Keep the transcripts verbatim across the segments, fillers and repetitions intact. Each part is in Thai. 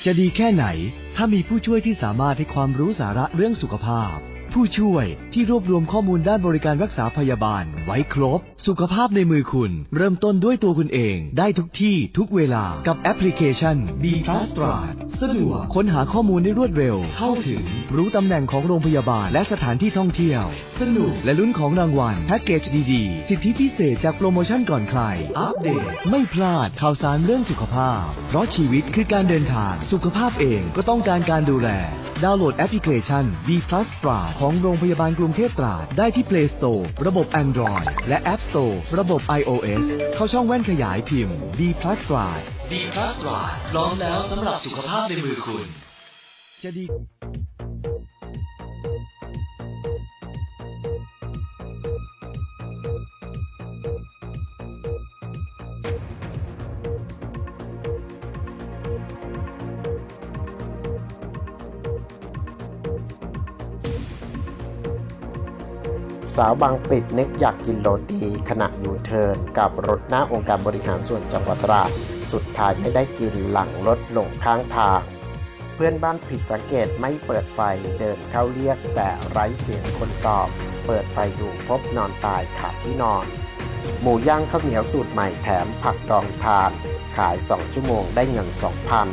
จะดีแค่ไหนถ้ามีผู้ช่วยที่สามารถให้ความรู้สาระเรื่องสุขภาพผู้ช่วยที่รวบรวมข้อมูลด้านบริการรักษาพยาบาลไว้ครบสุขภาพในมือคุณเริ่มต้นด้วยตัวคุณเองได้ทุกที่ทุกเวลากับแอปพลิเคชัน บี พลัส ตราดสะดวกค้นหาข้อมูลได้รวดเร็วเข้าถึงรู้ตำแหน่งของโรงพยาบาลและสถานที่ท่องเที่ยวสนุกและลุ้นของรางวัลแพ็กเกจดีๆสิทธิพิเศษจากโปรโมชั่นก่อนใครอัปเดตไม่พลาดข่าวสารเรื่องสุขภาพเพราะชีวิตคือการเดินทางสุขภาพเองก็ต้องการการดูแลดาวน์โหลดแอปพลิเคชัน บี พลัส ตราดของโรงพยาบาลกรุงเทพตราดได้ที่ Play Store ระบบ Android และ App Store ระบบ ไอ โอ เอส เข้าช่องแว่นขยายพิมพ์ บี พลัส ตราด บี พลัส ตราดพร้อมแล้วสำหรับสุขภาพในมือคุณจะดีสาวบางปิดนึกอยากกินโรตีขณะยูเทิร์นกับรถหน้าองค์การบริหารส่วนจังหวัดตราดสุดท้ายไม่ได้กินหลังรถลงข้างทางเพื่อนบ้านผิดสังเกตไม่เปิดไฟเดินเข้าเรียกแต่ไร้เสียงคนตอบเปิดไฟดูพบนอนตายขาดที่นอนหมูย่างข้าวเหนียวสูตรใหม่แถมผักดองทานขายสองชั่วโมงได้เงิน สองพัน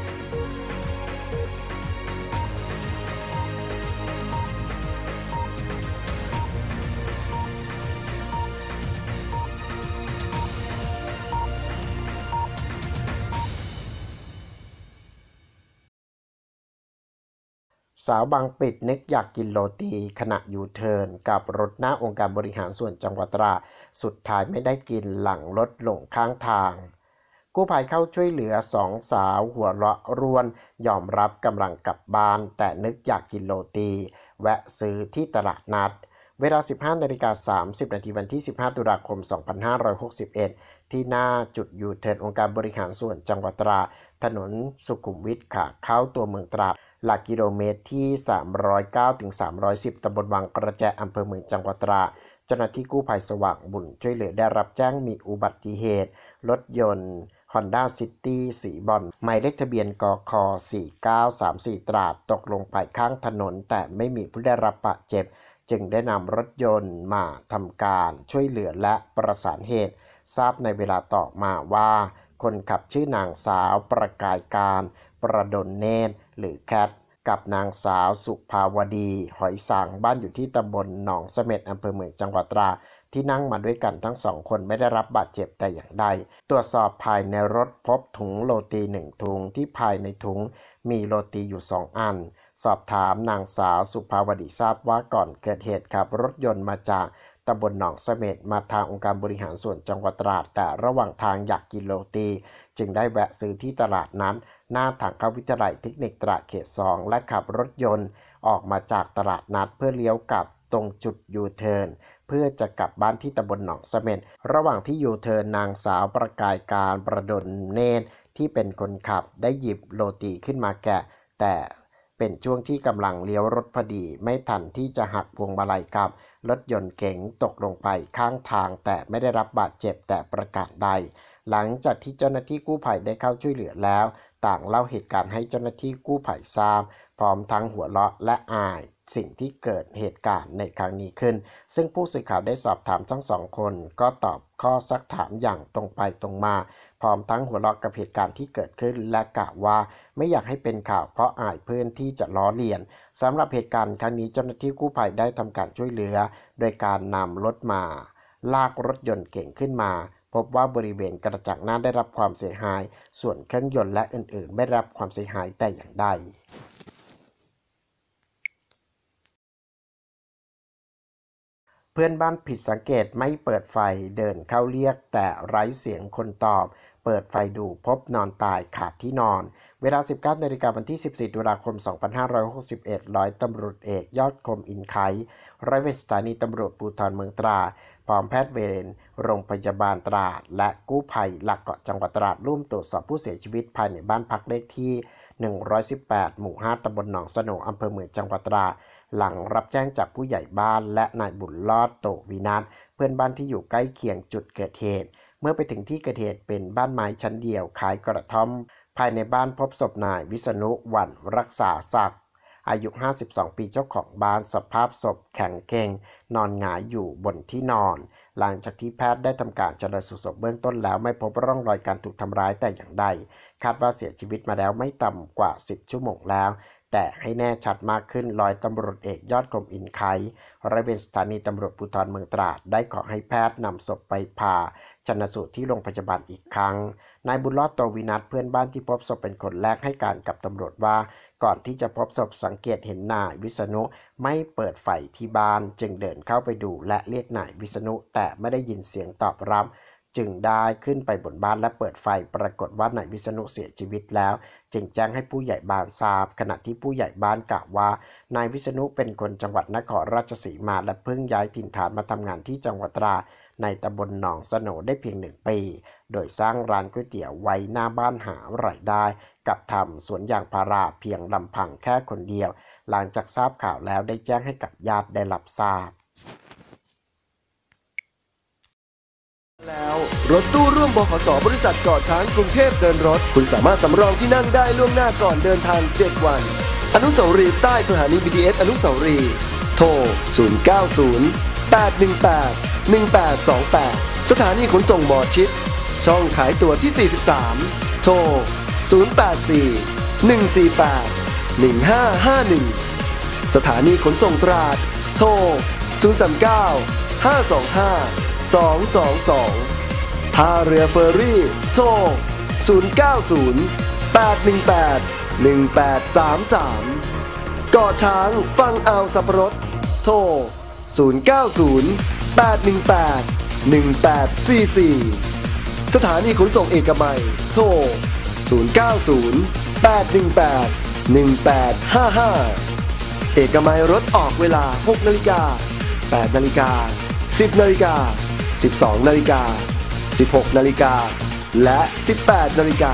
สาวบางปิดนึกอยากกินโรตีขณะยูเทิร์นกับรถหน้าองค์การบริหารส่วนจังหวัดตราดสุดท้ายไม่ได้กินหลังรถลงข้างทางกู้ภัยเข้าช่วยเหลือสองสาวหัวเราะร่วนยอมรับกำลังกลับบ้านแต่นึกอยากกินโรตีแวะซื้อที่ตลาดนัดเวลา สิบห้านาฬิกาสามสิบนาทีวันที่สิบห้าตุลาคมสองพันห้าร้อยหกสิบเอ็ดที่หน้าจุดยูเทิร์นองค์การบริหารส่วนจังหวัดตราดถนนสุขุมวิทขาเข้าตัวเมืองตราดหลักกิโลเมตรที่สามร้อยเก้าถึงสามร้อยสิบตำบลวังกระแจอำเภอเมืองจังหวัดตราดเจ้าหน้าที่กู้ภัยสว่างบุญช่วยเหลือได้รับแจ้งมีอุบัติเหตุรถยนต์ Honda City สีบรอนซ์หมายเลขทะเบียนกคสี่เก้าสามสี่ตราดตกลงไปข้างถนนแต่ไม่มีผู้ได้รับบาดเจ็บจึงได้นำรถยนต์มาทำการช่วยเหลือและประสานเหตุทราบในเวลาต่อมาว่าคนขับชื่อนางสาวประกายการประดลเนตรหรือแคทกับนางสาวสุภาวดีหอยสังบ้านอยู่ที่ตำบลหนองเสม็ดอำเภอเมืองจังหวัดตราดที่นั่งมาด้วยกันทั้งสองคนไม่ได้รับบาดเจ็บแต่อย่างใดตรวจสอบภายในรถพบถุงโรตีหนึ่งถุงที่ภายในถุงมีโรตีอยู่สองอันสอบถามนางสาวสุภาวดีทราบว่าก่อนเกิดเหตุขับรถยนต์มาจากตำบลหนองเสม็ดมาทางองค์การบริหารส่วนจังหวัดตราดแต่ระหว่างทางอยากกินโรตีจึงได้แวะซื้อที่ตลาดนั้นหน้าทางเข้าวิทยาลัยเทคนิคตราดเขตสองและขับรถยนต์ออกมาจากตลาดนัดเพื่อเลี้ยวกลับตรงจุดยูเทิร์นเพื่อจะกลับบ้านที่ตำบลหนองเสม็ดระหว่างที่ยูเทิร์นนางสาวประกายการประดลเนตรที่เป็นคนขับได้หยิบโรตีขึ้นมาแกะแต่เป็นช่วงที่กำลังเลี้ยวรถพอดีไม่ทันที่จะหักพวงมาลัยกับรถยนต์เก๋งตกลงไปข้างทางแต่ไม่ได้รับบาดเจ็บแต่ประการใดหลังจากที่เจ้าหน้าที่กู้ภัยได้เข้าช่วยเหลือแล้วต่างเล่าเหตุการณ์ให้เจ้าหน้าที่กู้ภัยทราบพร้อมทั้งหัวเราะและอายสิ่งที่เกิดเหตุการณ์ในครั้งนี้ขึ้นซึ่งผู้สื่อข่าวได้สอบถามทั้งสองคนก็ตอบข้อซักถามอย่างตรงไปตรงมาพร้อมทั้งหัวเราะกับเหตุการณ์ที่เกิดขึ้นและกล่าวว่าไม่อยากให้เป็นข่าวเพราะอายเพื่อนที่จะล้อเลียนสำหรับเหตุการณ์ครั้งนี้เจ้าหน้าที่กู้ภัยได้ทำการช่วยเหลือโดยการนำรถมาลากรถยนต์เก๋งขึ้นมาพบว่าบริเวณกระจังหน้าได้รับความเสียหายส่วนเครื่องยนต์และอื่นๆไม่ได้รับความเสียหายแต่อย่างใดเพื่อนบ้านผิดสังเกตไม่เปิดไฟเดินเข้าเรียกแต่ไร้เสียงคนตอบเปิดไฟดูพบนอนตายขาดที่นอนเวลา สิบเก้านาฬิกาวันที่สิบสี่ตุลาคมสองพันห้าร้อยหกสิบเอ็ดร้อยตำรวจเอกยอดคมอินไขร้อยเวรสถานีตำรวจภูธรเมืองตราดพร้อมแพทย์เวรโรงพยาบาลตราดและกู้ภัยหลักเกาะจังหวัดตราดร่วมตรวจสอบผู้เสียชีวิตภายในบ้านพักเลขที่หนึ่งร้อยสิบแปดหมู่ห้าตำบลหนองสโนอำเภอเมืองจังหวัดตราดหลังรับแจ้งจากผู้ใหญ่บ้านและนายบุญรอดโตวินัสเพื่อนบ้านที่อยู่ใกล้เคียงจุดเกิดเหตุเมื่อไปถึงที่เกิดเหตุเป็นบ้านไม้ชั้นเดียวขายกระท่อมภายในบ้านพบศพนายวิษณุหวันรักษาศักดิ์อายุห้าสิบสองปีเจ้าของบ้านสภาพศพแข็งเกร็งนอนหงายอยู่บนที่นอนหลังจากที่แพทย์ได้ทำการชันสูตรศพเบื้องต้นแล้วไม่พบร่องรอยการถูกทำร้ายแต่อย่างใดคาดว่าเสียชีวิตมาแล้วไม่ต่ำกว่าสิบชั่วโมงแล้วแต่ให้แน่ชัดมากขึ้นร้อยตำรวจเอกยอดคมอินไคร้อยเวรสถานีตำรวจภูธรเมืองตราดได้ขอให้แพทย์นำศพไปผ่าชันสูตรที่โรงพยาบาลอีกครั้งนายบุญรอดโตวินัทเพื่อนบ้านที่พบศพเป็นคนแรกให้การกับตำรวจว่าก่อนที่จะพบศพสังเกตเห็นนายวิษณุไม่เปิดไฟที่บ้านจึงเดินเข้าไปดูและเรียกนายวิษณุแต่ไม่ได้ยินเสียงตอบรับจึงได้ขึ้นไปบนบ้านและเปิดไฟปรากฏว่านายวิษณุเสียชีวิตแล้วจึงแจ้งให้ผู้ใหญ่บ้านทราบขณะที่ผู้ใหญ่บ้านกล่าวว่านายวิษณุเป็นคนจังหวัดนครราชสีมาและเพิ่งย้ายถิ่นฐานมาทำงานที่จังหวัดตราดในตำบลหนองสโหนได้เพียงหนึ่งปีโดยสร้างร้านก๋วยเตี๋ยวไว้หน้าบ้านหารายได้กับทำสวนยางพาราเพียงลำพังแค่คนเดียวหลังจากทราบข่าวแล้วได้แจ้งให้กับญาติได้รับทราบแล้วรถตู้ร่วมบขส.บริษัทเกาะช้างกรุงเทพเดินรถคุณสามารถสำรองที่นั่งได้ล่วงหน้าก่อนเดินทางเจ็ดวันอนุสาวรีย์ใต้สถานี บี ที เอส อนุสาวรีย์โทรศูนย์ เก้า ศูนย์ แปด หนึ่ง แปด หนึ่ง แปด สอง แปดสถานีขนส่งหมอชิดช่องขายตั๋วที่สี่สิบสามโทรศูนย์ แปด สี่ หนึ่ง สี่ แปด หนึ่ง ห้า ห้า หนึ่งสถานีขนส่งตราดโทรศูนย์ สาม เก้า ห้า สอง ห้า สอง สอง สองท่าเรือเฟอร์รี่โทรศูนย์ เก้า ศูนย์ แปด หนึ่ง แปด หนึ่ง แปด สาม สามเกาะช้างฟังอ่าวสับปะรดโทรศูนย์ เก้า ศูนย์ แปด หนึ่ง แปด หนึ่ง แปด สี่ สี่สถานีขนส่งเอกมัยโทรศูนย์ เก้า ศูนย์ แปด หนึ่ง แปด หนึ่ง แปด ห้า ห้าเอกมัยรถออกเวลา หก นาฬิกา แปด นาฬิกา สิบ นาฬิกา สิบสอง นาฬิกา สิบหก นาฬิกาและ สิบแปด นาฬิกา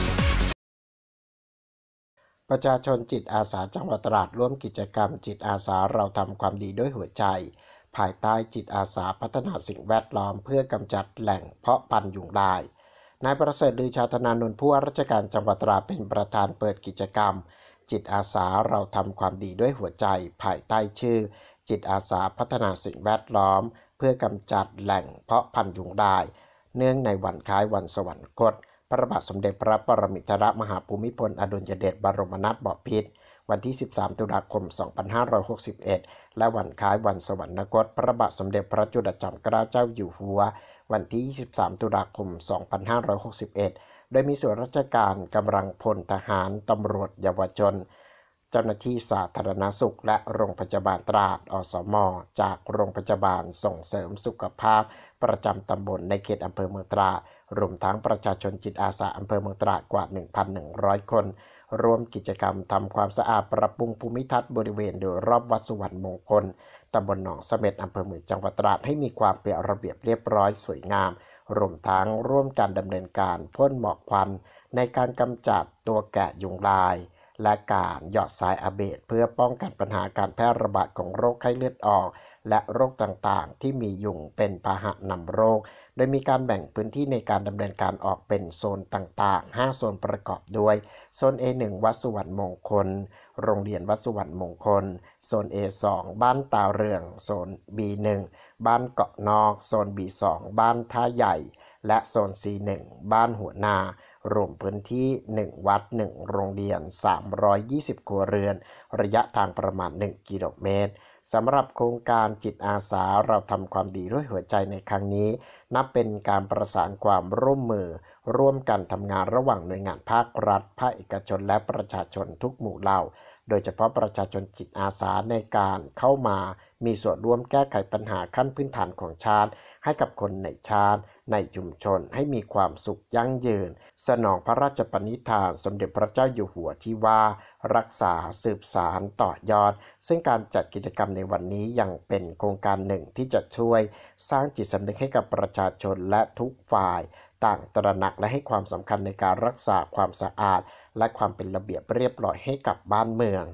ประชาชนจิตอาสาจังหวัดตราดร่วมกิจกรรมจิตอาสาเราทำความดีด้วยหัวใจภายใต้จิตอาสาพัฒนาสิ่งแวดล้อมเพื่อกำจัดแหล่งเพาะพันธุ์ยุงลายนายประเสริฐลือชาธนานนท์ผู้ว่าราชการจังหวัดตราดเป็นประธานเปิดกิจกรรมจิตอาสาเราทำความดีด้วยหัวใจภายใต้ชื่อจิตอาสาพัฒนาสิ่งแวดล้อมเพื่อกำจัดแหล่งเพาะพันธุ์ยุงลายเนื่องในวันคล้ายวันสวรรคตพระบาทสมเด็จพระปรมินทรมหาภูมิพลอดุลยเดชบรมนาถบพิตรวันที่สิบสามตุลาคมสองพันห้าร้อยหกสิบเอ็ดและวันคล้ายวันสวรรคตพระบาทสมเด็จพระจุลจอมเกล้าเจ้าอยู่หัววันที่ยี่สิบสามตุลาคมสองพันห้าร้อยหกสิบเอ็ดโดยมีส่วนราชการกำลังพลทหารตำรวจเยาวชนเจ้าหน้าที่สาธารณสุขและโรงพยาบาลตราดอสม.จากโรงพยาบาลส่งเสริมสุขภาพประจำตำบลในเขตอำเภอเมืองตราดรวมทั้งประชาชนจิตอาสาอำเภอเมืองตราดกว่า หนึ่งพันหนึ่งร้อย คนร่วมกิจกรรมทำความสะอาดปรับปรุงภูมิทัศน์บริเวณโดยรอบวัดสุวรรณมงคลตำบลหนองเสม็ดอำเภอเมืองจังหวัดตราดให้มีความเป็นระเบียบเรียบร้อยสวยงามรวมทั้งร่วมกันดำเนินการพ่นหมอกควันในการกำจัดตัวแกะยุงลายและการหยอดทรายอะเบดเพื่อป้องกันปัญหาการแพร่ระบาดของโรคไข้เลือดออกและโรคต่างๆที่มียุงเป็นพาหะนำโรคโดยมีการแบ่งพื้นที่ในการดำเนินการออกเป็นโซนต่างๆห้าโซนประกอบด้วยโซน เอ หนึ่ง วัดสุวรรณมงคลโรงเรียนวัดสุวรรณมงคลโซน เอ สอง บ้านตาเรืองโซน บี หนึ่ง บ้านเกาะนอกโซน บี สอง บ้านท่าใหญ่และโซน ซี หนึ่ง บ้านหัวนารวมพื้นที่หนึ่งวัดหนึ่งโรงเรียนสามร้อยยี่สิบครัวเรือนระยะทางประมาณหนึ่งกิโลเมตรสำหรับโครงการจิตอาสาเราทำความดีด้วยหัวใจในครั้งนี้นับเป็นการประสานความร่วมมือร่วมกันทำงานระหว่างหน่วยงานภาครัฐภาคเอกชนและประชาชนทุกหมู่เหล่าโดยเฉพาะประชาชนจิตอาสาในการเข้ามามีส่วนร่วมแก้ไขปัญหาขั้นพื้นฐานของชาติให้กับคนในชาติในชุมชนให้มีความสุขยั่งยืนสนองพระราชปณิธานสมเด็จพระเจ้าอยู่หัวที่ว่ารักษาสืบสานต่อยอดซึ่งการจัดกิจกรรมในวันนี้ยังเป็นโครงการหนึ่งที่จะช่วยสร้างจิตสำนึกให้กับประชาชนและทุกฝ่ายต่างตระหนักและให้ความสำคัญในการรักษาความสะอาดและความเป็นระเบียบเรียบร้อยให้กับบ้านเมือง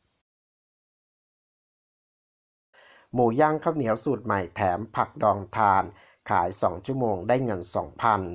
หมูย่างข้าวเหนียวสูตรใหม่แถมผักดองทานขายสองชั่วโมงได้เงิน สองพัน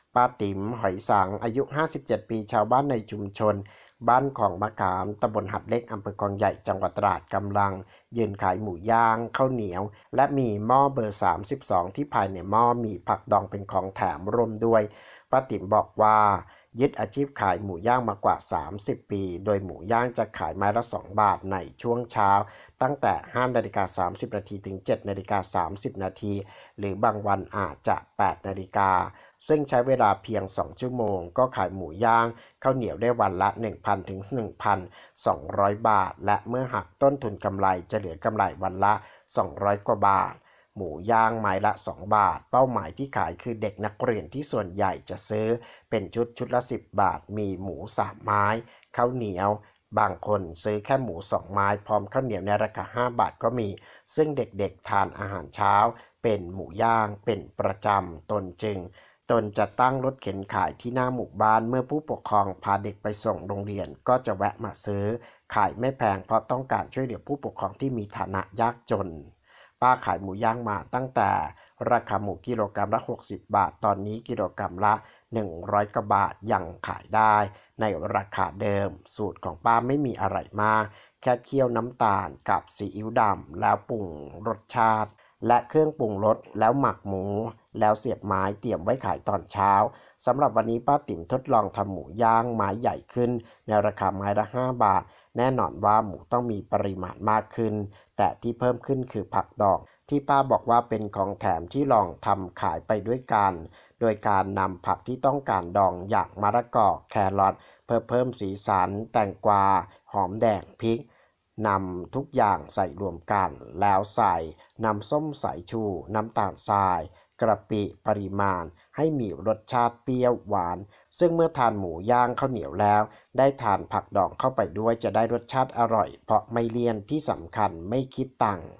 ป้าติ๋มหอยสังอายุห้าสิบเจ็ดปีชาวบ้านในชุมชนบ้านของมะขามตำบลหัดเล็กอำเภอคลองใหญ่จังหวัดตราดกำลังยืนขายหมูย่างข้าวเหนียวและมีหม้อเบอร์สามสิบสองที่ภายในหม้อมีผักดองเป็นของแถมรวมด้วยป้าติ๋มบอกว่ายึดอาชีพขายหมูย่างมากว่าสามสิบปีโดยหมูย่างจะขายไม้ละสองบาทในช่วงเช้าตั้งแต่ห้านาฬิกาสามสิบนาทีถึงเจ็ดนาฬิกาสามสิบนาทีหรือบางวันอาจจะแปดนาฬิกาซึ่งใช้เวลาเพียงสองชั่วโมงก็ขายหมูย่างข้าวเหนียวได้วันละ หนึ่งพัน ถึง หนึ่งพันสองร้อย บาทและเมื่อหักต้นทุนกำไรจะเหลือกำไรวันละสองร้อยกว่าบาทหมูย่างไม้ละสองบาทเป้าหมายที่ขายคือเด็กนักเรียนที่ส่วนใหญ่จะซื้อเป็นชุดชุดละสิบบาทมีหมูสามไม้ข้าวเหนียวบางคนซื้อแค่หมูสองไม้พร้อมข้าวเหนียวในราคาห้าบาทก็มีซึ่งเด็กๆทานอาหารเช้าเป็นหมูย่างเป็นประจำตนจึงตนจะตั้งรถเข็นขายที่หน้าหมู่บ้านเมื่อผู้ปกครองพาเด็กไปส่งโรงเรียนก็จะแวะมาซื้อขายไม่แพงเพราะต้องการช่วยเหลือผู้ปกครองที่มีฐานะยากจนป้าขายหมูย่างมาตั้งแต่ราคาหมูกิโลกรัมละหกสิบบาทตอนนี้กิโลกรัมละหนึ่งร้อยกว่าบาทยังขายได้ในราคาเดิมสูตรของป้าไม่มีอะไรมากแค่เคี่ยวน้ำตาลกับซีอิ๊วดำแล้วปรุงรสชาติและเครื่องปรุงรสแล้วหมักหมูแล้วเสียบไม้เตรียมไว้ขายตอนเช้าสำหรับวันนี้ป้าติ๋มทดลองทำหมูย่างไม้ใหญ่ขึ้นในราคาไม้ละห้าบาทแน่นอนว่าหมูต้องมีปริมาณมากขึ้นแต่ที่เพิ่มขึ้นคือผักดองที่ป้าบอกว่าเป็นของแถมที่ลองทำขายไปด้วยกันโดยการนำผักที่ต้องการดองอย่างมะละกอแครอทเพื่อเพิ่มสีสันแตงกวาหอมแดงพริกนำทุกอย่างใส่รวมกันแล้วใส่น้ำส้มสายชูน้ำตาลทรายกระปิปริมาณให้มีรสชาติเปรี้ยวหวานซึ่งเมื่อทานหมูย่างข้าวเหนียวแล้วได้ทานผักดองเข้าไปด้วยจะได้รสชาติอร่อยเพราะไม่เลี่ยนที่สำคัญไม่คิดตังค์